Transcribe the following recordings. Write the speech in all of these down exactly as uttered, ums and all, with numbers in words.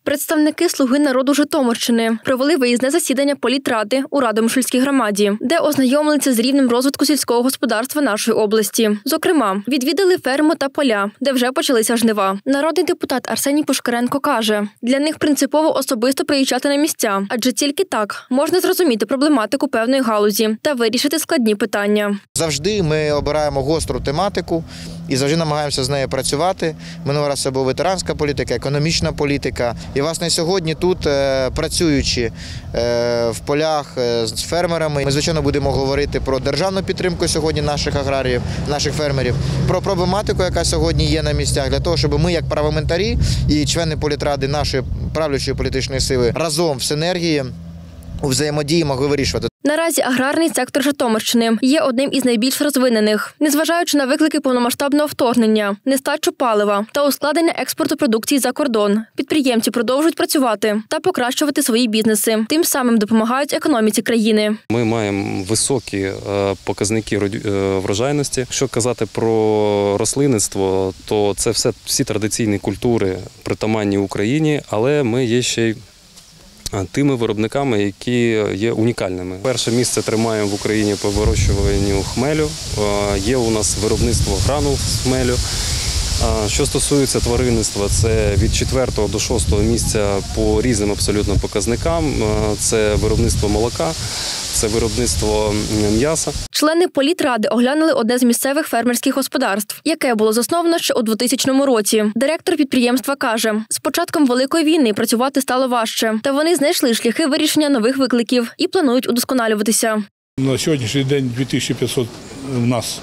Представники «Слуги народу» Житомирщини провели виїзне засідання політради у Радомишльській громаді, де ознайомилися з рівнем розвитку сільського господарства нашої області. Зокрема, відвідали ферму та поля, де вже почалися жнива. Народний депутат Арсеній Пушкаренко каже, для них принципово особисто приїжджати на місця, адже тільки так можна зрозуміти проблематику певної галузі та вирішити складні питання. Завжди ми обираємо гостру тематику і завжди намагаємося з нею працювати. Минулого разу це була ветеранська політика, економічна політика. І, власне, сьогодні тут, працюючи в полях з фермерами, ми, звичайно, будемо говорити про державну підтримку сьогодні наших аграріїв, наших фермерів, про проблематику, яка сьогодні є на місцях, для того, щоб ми, як парламентарі і члени політради нашої правлячої політичної сили, разом в синергії, у взаємодії могли вирішувати. Наразі аграрний сектор Житомирщини є одним із найбільш розвинених. Незважаючи на виклики повномасштабного вторгнення, нестачу палива та ускладнення експорту продукції за кордон, підприємці продовжують працювати та покращувати свої бізнеси. Тим самим допомагають економіці країни. Ми маємо високі показники врожайності. Якщо казати про рослинництво, то це все всі традиційні культури, притаманні Україні, але ми є ще й тими виробниками, які є унікальними. Перше місце тримаємо в Україні по вирощуванню хмелю. Є у нас виробництво гранул з хмелю. Що стосується тваринництва, це від четвертого до шостого місця по різним абсолютно показникам. Це виробництво молока, це виробництво м'яса. Члени політради оглянули одне з місцевих фермерських господарств, яке було засновано ще у двохтисячному році. Директор підприємства каже, з початком Великої війни працювати стало важче, та вони знайшли шляхи вирішення нових викликів і планують удосконалюватися. На сьогоднішній день дві тисячі п'ятсот у нас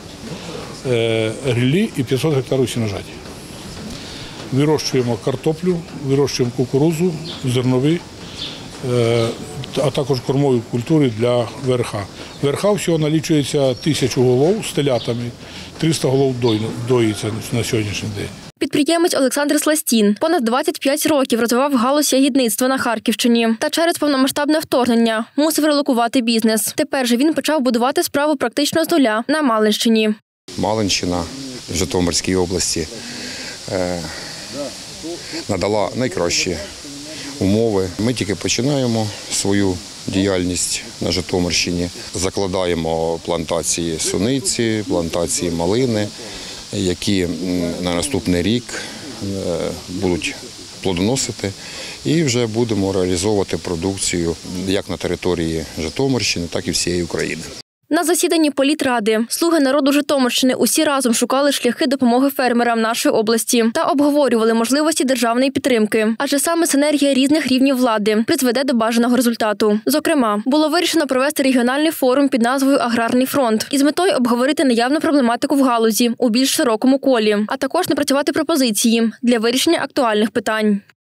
ріллі і п'ятсот гектарів сіножаті. Вирощуємо картоплю, вирощуємо кукурудзу, зернові, а також кормові культури для ВРХ. ВРХ всього налічується тисячу голов з телятами, триста голов доїться на сьогоднішній день. Підприємець Олександр Сластін понад двадцять п'ять років розвивав галузь ягідництва на Харківщині та через повномасштабне вторгнення мусив релокувати бізнес. Тепер же він почав будувати справу практично з нуля на Малинщині. Малинщина в Житомирській області надала найкращі умови. Ми тільки починаємо свою діяльність на Житомирщині. Закладаємо плантації суниці, плантації малини, які на наступний рік будуть плодоносити. І вже будемо реалізовувати продукцію як на території Житомирщини, так і всієї України. На засіданні політради «Слуги народу» Житомирщини усі разом шукали шляхи допомоги фермерам нашої області та обговорювали можливості державної підтримки. Адже саме синергія різних рівнів влади призведе до бажаного результату. Зокрема, було вирішено провести регіональний форум під назвою «Аграрний фронт» із метою обговорити наявну проблематику в галузі у більш широкому колі, а також напрацювати пропозиції для вирішення актуальних питань.